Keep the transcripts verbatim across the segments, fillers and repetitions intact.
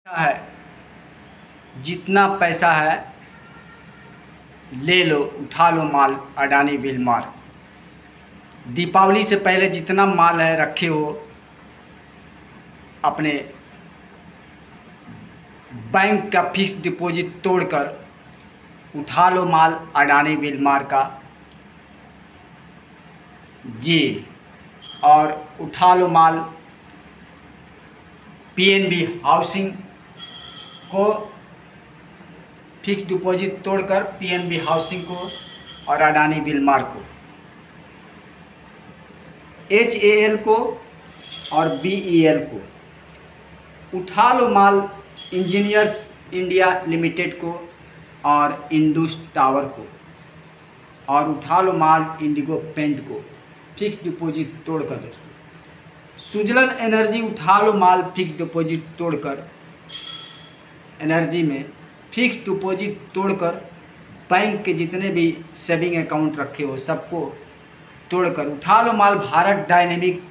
है, जितना पैसा है ले लो, उठा लो माल, अडानी विल मार। दीपावली से पहले जितना माल है रखे हो अपने बैंक का फिक्स डिपॉजिट तोड़कर उठा लो माल, अडानी विल मार का जी। और उठा लो माल पीएनबी हाउसिंग को फिक्स डिपॉजिट तोड़कर पीएनबी हाउसिंग को और अडानी विल मार को, एचएएल को और बीईएल को। उठा लो माल इंजीनियर्स इंडिया लिमिटेड को और इंडस टावर को। और उठा लो माल इंडिगो पेंट को फिक्स डिपॉजिट तोड़कर। दोस्तों सुजलन एनर्जी उठा लो माल फिक्स डिपॉजिट तोड़कर, एनर्जी में फिक्स डिपॉजिट तोड़कर बैंक के जितने भी सेविंग अकाउंट रखे हो सबको तोड़कर उठा लो माल भारत डायनेमिक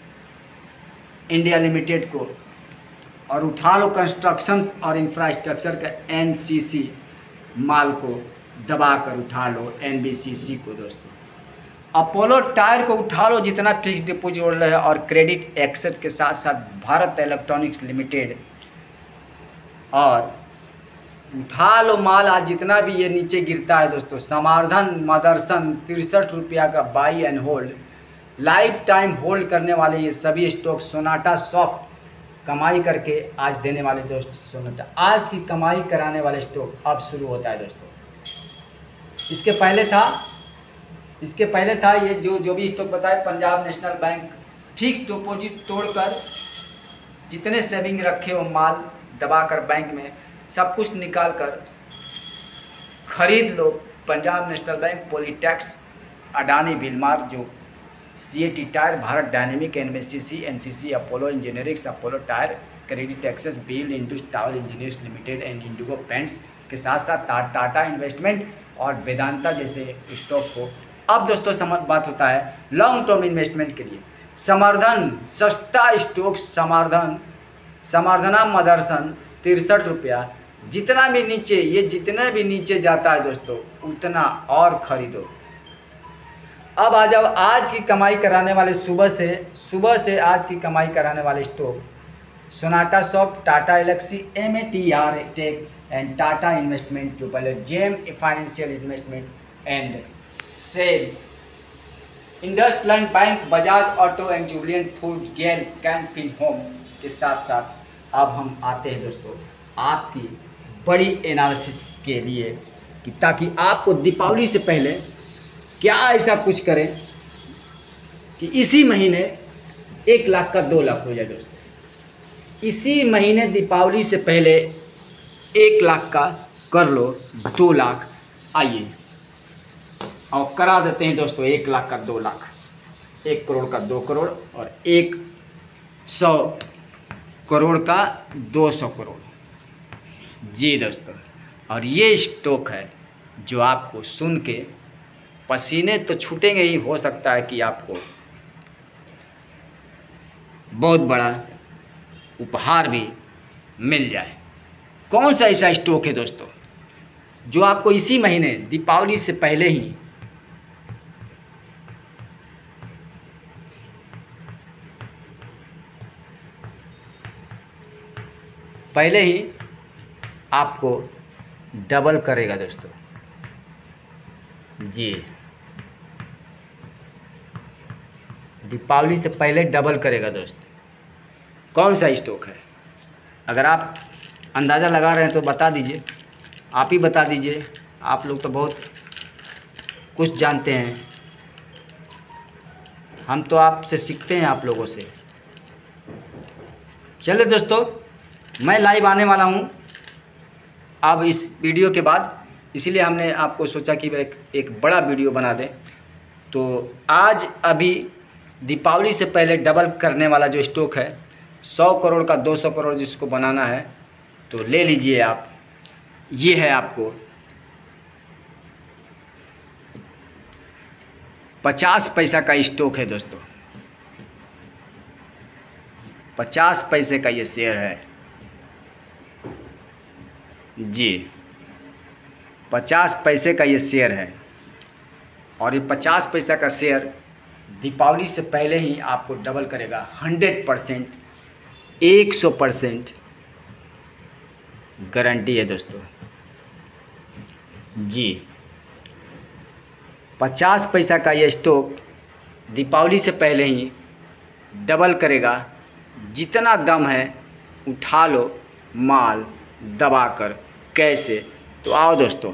इंडिया लिमिटेड को। और उठा लो कंस्ट्रक्शंस और इंफ्रास्ट्रक्चर का एनसीसी माल को दबाकर उठा लो एनबीसीसी को। दोस्तों अपोलो टायर को उठा लो जितना फिक्स डिपॉजिट हो रहा है, और क्रेडिट एक्सेस के साथ साथ भारत इलेक्ट्रॉनिक्स लिमिटेड। और उठा लो माल आज जितना भी ये नीचे गिरता है दोस्तों, समार्धन मदरसन तिरसठ रुपया का buy and hold, life time hold करने वाले ये सभी स्टॉक। सोनाटा सॉफ्ट कमाई करके आज देने वाले दोस्त, सोनाटा आज की कमाई कराने वाले स्टॉक अब शुरू होता है दोस्तों। इसके पहले था इसके पहले था ये जो जो भी स्टॉक बताए, Punjab national bank fix deposit तोड़कर जितने सेविंग रखे हो माल दबाकर बैंक में सब कुछ निकाल कर खरीद लो। Punjab national bank, Polytex, Adani Wilmar, जो CEAT tyre, Bharat dynamic, NBCC, NCC, Apollo engineerings, Apollo tyre, credit access, bill, Indus tower engineers limited and Indigo paints के साथ साथ टा, टाटा इन्वेस्टमेंट और वेदांता जैसे स्टॉक को। अब दोस्तों समझ बात होता है लॉन्ग टर्म इन्वेस्टमेंट के लिए समर्थन सस्ता स्टॉक, समर्थन समर्थना मदरसन तिरसठ रुपया। जितना भी नीचे ये जितने भी नीचे जाता है दोस्तों उतना और ख़रीदो। अब आ जाओ आज की कमाई कराने वाले, सुबह से सुबह से आज की कमाई कराने वाले stock, Sonata soft, Tata Elxsi, M A T R tech and Tata investment triple, gem financial investment and SAIL, IndusInd bank, Bajaj auto and Jubilant food, GAIL, Can Fin home के साथ साथ अब हम आते हैं दोस्तों आपकी बड़ी एनालिसिस के लिए कि ताकि आपको दीपावली से पहले क्या ऐसा कुछ करें कि इसी महीने एक लाख का दो लाख हो जाए। दोस्तों इसी महीने दीपावली से पहले एक लाख का कर लो, दो लाख आइए और करा देते हैं दोस्तों। एक लाख का दो लाख, एक करोड़ का दो करोड़ और एक सौ करोड़ का दो सौ करोड़ जी दोस्तों। और ये स्टॉक है जो आपको सुन के पसीने तो छूटेंगे ही, हो सकता है कि आपको बहुत बड़ा उपहार भी मिल जाए। कौन सा ऐसा स्टॉक है दोस्तों जो आपको इसी महीने दीपावली से पहले ही पहले ही आपको डबल करेगा दोस्तों जी। दीपावली से पहले डबल करेगा दोस्त। कौन सा स्टॉक है? अगर आप अंदाज़ा लगा रहे हैं तो बता दीजिए, आप ही बता दीजिए। आप लोग तो बहुत कुछ जानते हैं, हम तो आपसे सीखते हैं, आप लोगों से। चलिए दोस्तों मैं लाइव आने वाला हूँ अब इस वीडियो के बाद, इसीलिए हमने आपको सोचा कि एक, एक बड़ा वीडियो बना दें। तो आज अभी दीपावली से पहले डबल करने वाला जो स्टॉक है, सौ करोड़ का दो सौ करोड़ जिसको बनाना है तो ले लीजिए आप। ये है आपको पचास पैसा का स्टॉक है दोस्तों, पचास पैसे का ये शेयर है। जी, पचास पैसे का ये शेयर है और ये पचास पैसा का शेयर दीपावली से पहले ही आपको डबल करेगा। हंड्रेड परसेंट, एक सौ परसेंट गारंटी है दोस्तों जी। पचास पैसा का ये स्टॉक दीपावली से पहले ही डबल करेगा। जितना दम है उठा लो माल दबाकर। कैसे? तो आओ दोस्तों,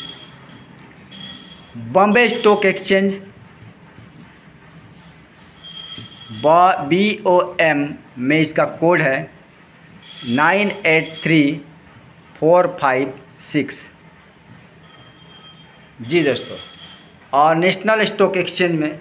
Bombay stock exchange B O M में इसका कोड है nine eight three four five six जी दोस्तों। और नेशनल स्टॉक एक्सचेंज में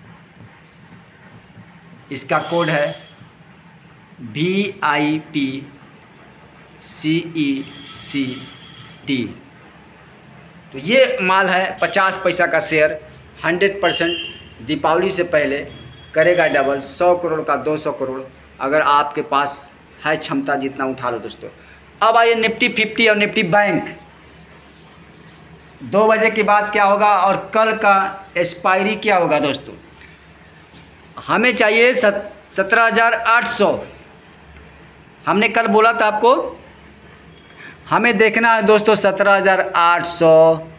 इसका कोड है V I P C E C T. तो ये माल है पचास पैसा का शेयर, हंड्रेड परसेंट दीपावली से पहले करेगा डबल। सौ करोड़ का दो सौ करोड़ अगर आपके पास है क्षमता जितना उठा लो दोस्तों। अब आइए निफ्टी फिफ्टी और निफ्टी बैंक। दो बजे के बाद क्या होगा और कल का एक्सपायरी क्या होगा दोस्तों? हमें चाहिए सत सत्रह हज़ार आठ सौ। हमने कल बोला था आपको, हमें देखना है दोस्तों सत्रह हज़ार आठ सौ,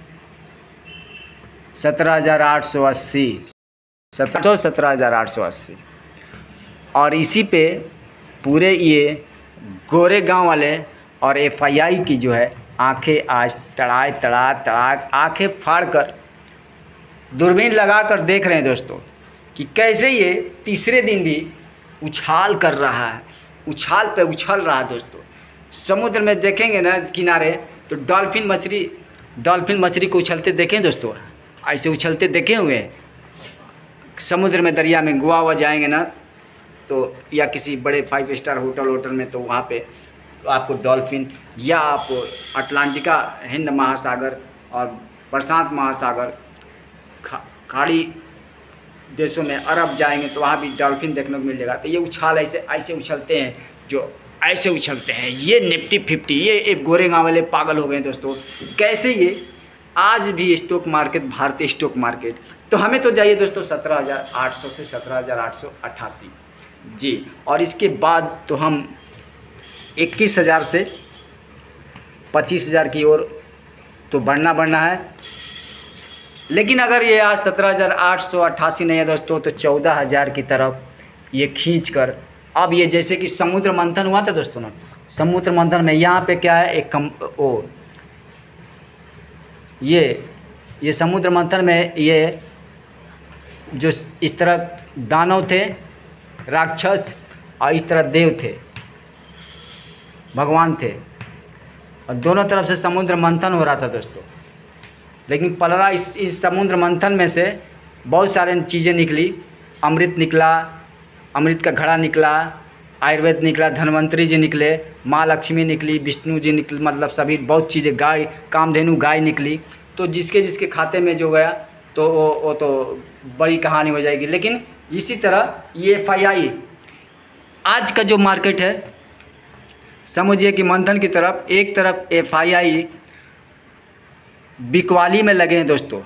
सत्रह हज़ार आठ सौ अस्सी, सत्रह सौ सत्रह हज़ार आठ सौ अस्सी। और इसी पे पूरे ये गोरे गांव वाले और एफ आई आई की जो है आंखें आज तड़ाए तड़ा तड़ा आंखें फाड़ कर दूरबीन लगा कर देख रहे हैं दोस्तों कि कैसे ये तीसरे दिन भी उछाल कर रहा है, उछाल पे उछल रहा है दोस्तों। समुद्र में देखेंगे ना किनारे तो डॉल्फिन मछली डॉल्फिन मछली को उछलते देखें दोस्तों, ऐसे उछलते देखे हुए हैं। समुद्र में दरिया में गोवा हुआ जाएंगे ना तो या किसी बड़े फाइव स्टार होटल होटल में तो वहाँ पे आपको डॉल्फिन, या आप अटलांटिका हिंद महासागर और प्रशांत महासागर खा, खाड़ी देशों में अरब जाएंगे तो वहाँ भी डॉल्फिन देखने को मिल जाएगा। तो ये उछाल ऐसे ऐसे उछलते हैं, जो ऐसे उछलते हैं। ये निफ्टी फिफ्टी, ये एक गोरे गाँव वाले पागल हो गए दोस्तों। कैसे ये आज भी स्टॉक मार्केट, भारतीय स्टॉक मार्केट, तो हमें तो जाइए दोस्तों सत्रह हज़ार आठ सौ से सत्रह हज़ार आठ सौ अट्ठासी जी। और इसके बाद तो हम इक्कीस हज़ार से पच्चीस हज़ार की ओर तो बढ़ना बढ़ना है। लेकिन अगर ये आज सत्रह हज़ार आठ सौ अट्ठासी नहीं है दोस्तों तो चौदह हज़ार की तरफ ये खींच कर, अब ये जैसे कि समुद्र मंथन हुआ था दोस्तों ना, समुद्र मंथन में यहाँ पे क्या है एक कम ओ ये ये समुद्र मंथन में ये जो इस तरह दानव थे राक्षस और इस तरह देव थे, भगवान थे, और दोनों तरफ से समुद्र मंथन हो रहा था दोस्तों। लेकिन पलरा इस इस समुद्र मंथन में से बहुत सारे चीज़ें निकली। अमृत निकला, अमृत का घड़ा निकला, आयुर्वेद निकला, धन्वंतरी जी निकले, माँ लक्ष्मी निकली, विष्णु जी निकले, मतलब सभी बहुत चीज़ें, गाय कामधेनु गाय निकली। तो जिसके जिसके खाते में जो गया तो वो वो तो बड़ी कहानी हो जाएगी। लेकिन इसी तरह ये एफ आई आई आज का जो मार्केट है समझिए कि मंथन की तरफ, एक तरफ एफ आई आई बिकवाली में लगे हैं दोस्तों,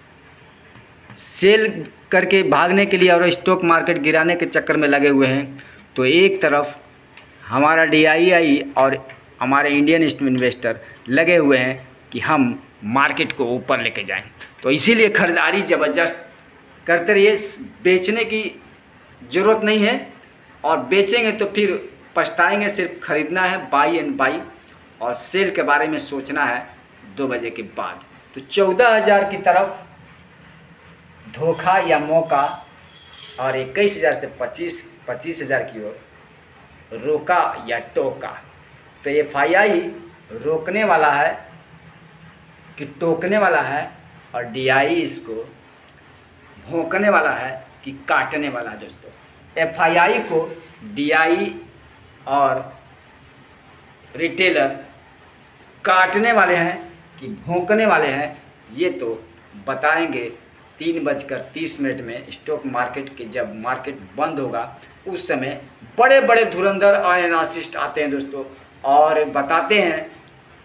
सेल करके भागने के लिए और स्टॉक मार्केट गिराने के चक्कर में लगे हुए हैं। तो एक तरफ हमारा डी आई आई और हमारे इंडियन इन्वेस्टर लगे हुए हैं कि हम मार्केट को ऊपर लेके जाएं। तो इसीलिए ख़रीदारी ज़बरदस्त करते रहिए। बेचने की ज़रूरत नहीं है, और बेचेंगे तो फिर पछताएंगे। सिर्फ ख़रीदना है, बाई एंड बाई, और सेल के बारे में सोचना है दो बजे के बाद। तो चौदह हज़ार की तरफ धोखा या मौका, और इक्कीस हज़ार से पच्चीस पच्चीस हज़ार की ओर रोका या टोका। तो एफ आई आई रोकने वाला है कि टोकने वाला है, और डी आई इसको भोंकने वाला है कि काटने वाला है दोस्तों। एफ आई आई को डी आई और रिटेलर काटने वाले हैं कि भोंकने वाले हैं, ये तो बताएंगे तीन बजकर तीस मिनट में। स्टॉक मार्केट के जब मार्केट बंद होगा उस समय बड़े बड़े धुरंधर और एनालिस्ट आते हैं दोस्तों, और बताते हैं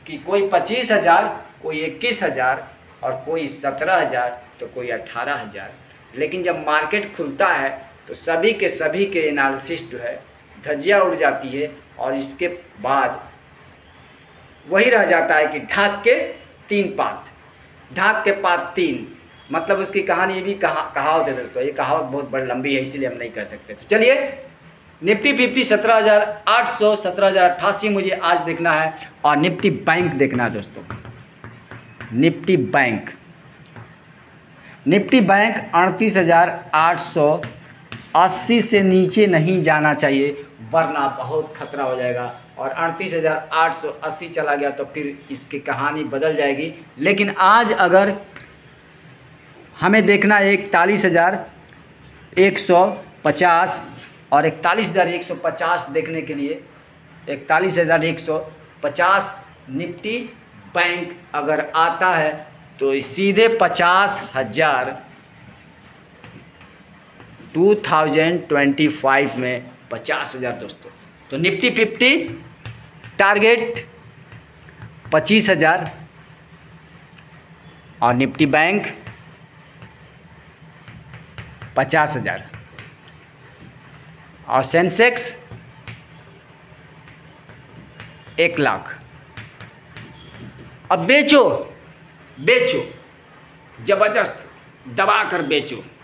कि कोई पच्चीस हज़ार, कोई इक्कीस हज़ार और कोई सत्रह हज़ार तो कोई अट्ठारह हज़ार। लेकिन जब मार्केट खुलता है तो सभी के सभी के एनालिसिस जो है धज्जियाँ उड़ जाती है और इसके बाद वही रह जाता है कि ढाक के तीन पात, ढाक के पात तीन, मतलब उसकी कहानी ये भी कहा कहावत है दोस्तों। ये कहावत बहुत बड़ी लंबी है इसलिए हम नहीं कह सकते। तो चलिए निफ्टी फिफ्टी सत्रह हज़ार आठ सौ सत्रह हज़ार अट्ठासी मुझे आज देखना है और निफ्टी बैंक देखना है दोस्तों। निफ्टी बैंक निफ्टी बैंक अड़तीस हज़ार आठ सौ अस्सी से नीचे नहीं जाना चाहिए वरना बहुत खतरा हो जाएगा। और अड़तीस हज़ार आठ सौ अस्सी चला गया तो फिर इसकी कहानी बदल जाएगी। लेकिन आज अगर हमें देखना है इकतालीस हज़ार एक सौ पचास और इकतालीस हज़ार एक सौ पचास देखने के लिए इकतालीस हज़ार एक सौ पचास निफ्टी बैंक अगर आता है तो सीधे पचास हज़ार टू थाउजेंड ट्वेंटी फाइव में पचास हज़ार दोस्तों। तो निफ्टी फिफ्टी टारगेट पच्चीस हज़ार और निफ्टी बैंक पचास हज़ार और सेंसेक्स एक लाख। अब बेचो बेचो, ज़बरदस्त दबा कर बेचो।